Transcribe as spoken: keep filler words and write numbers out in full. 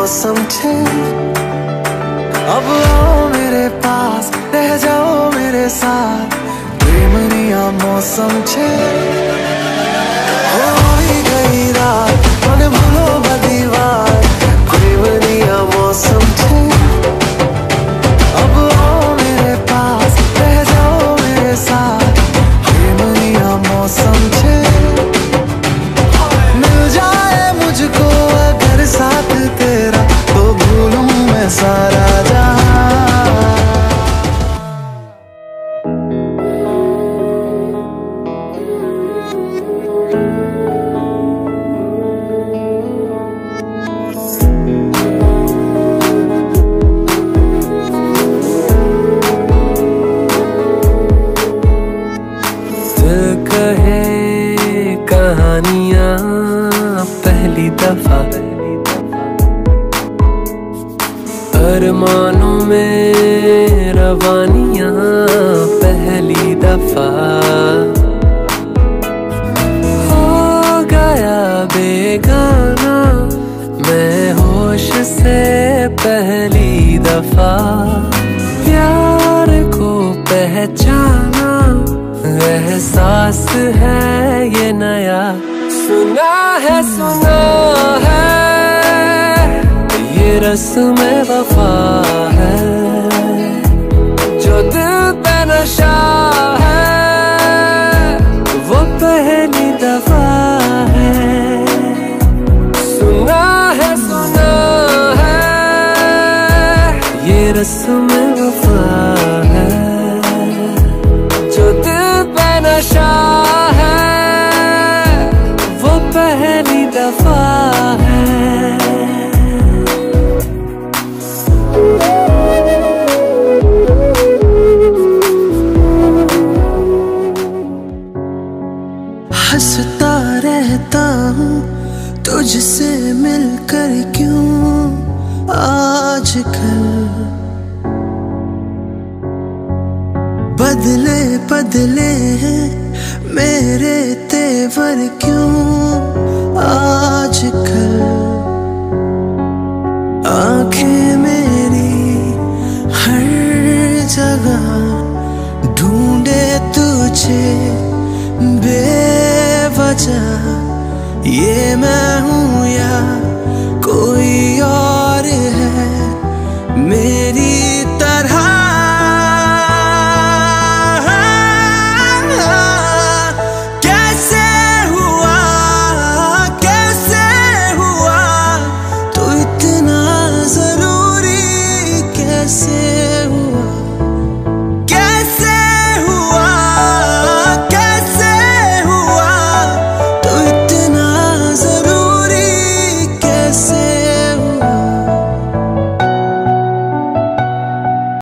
समझे। अब आओ मेरे पास, रह जाओ मेरे साथ, प्रेमनिया मौसम छे। हो ही गई रात, मन भूलो बदीवार, प्रेमनिया मौसम छे। अब आओ मेरे पास, रह जाओ मेरे साथ, प्रेमनिया मौसम छे। मिल जाए मुझको अगर साथ तेरा, तो भूलूं मैं सारा जहां। दिल कहे कहानियां पहली दफा, अरमानों में रवानियां पहली दफा। हो गया बेगाना मैं होश से पहली दफा, प्यार को पहचाना एहसास है ये नया। सुना है सुना है ये रस्म वफा है, जो दिल पे नशा है वो पहली दफा है। सुना है सुना है ये रस्म वफा है, जो दिल पे नशा है वो पहली दफा है। हंसता रहता हूँ तुझसे मिलकर, क्यों आजकल बदले बदले हैं मेरे तेवर, क्यों आजकल आंखें मेरी हर जगह ढूंढे तुझे बेवजह, ये मैं